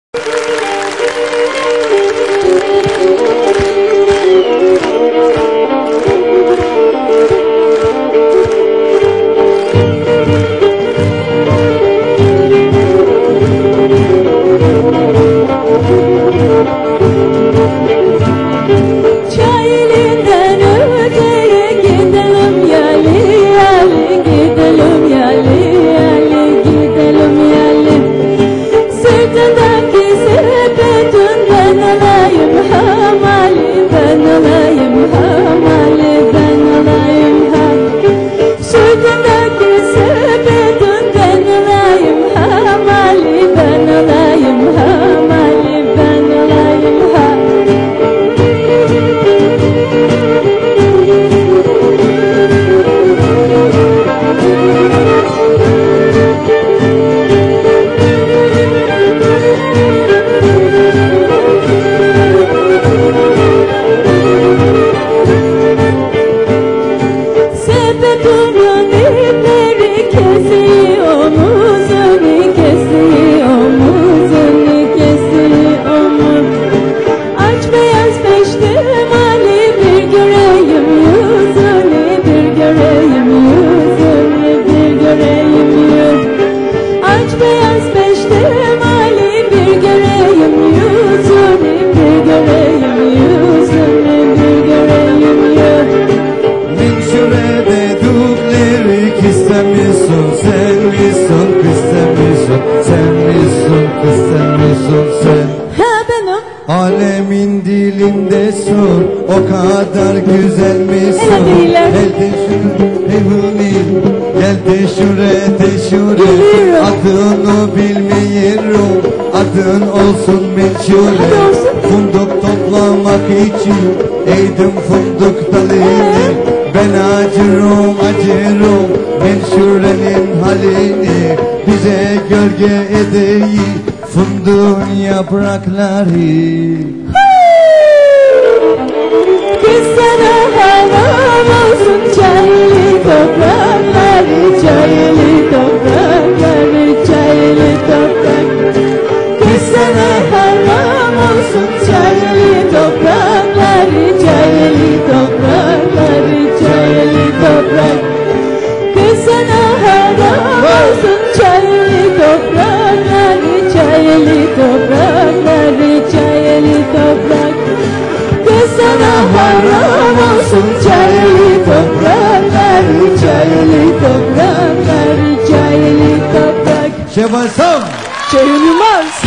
Alemin dilinde sor, o kadar güzel misin? Gel de şure, teşhure, adını bilmiyorum, adın olsun menşure. Fındık toplamak için eğdim fındık dalını, ben acırım menşurenin halini. Bize gölge edeyi fındığın yaprakları. Kız sana haram olsun çaylı toprakları, çaylı toprakları, çaylı toprak. Kız sana haram olsun çaylı toprakları, çaylı toprakları, çaylı toprak. Kız sana haram olsun çaylı toprakları, çaylı toprakları, çaylı toprak. Kız sana haram olsun çaylı toprakları, çaylı toprakları, çaylı toprak. Şevval Sam! Ceyhun Yılmaz.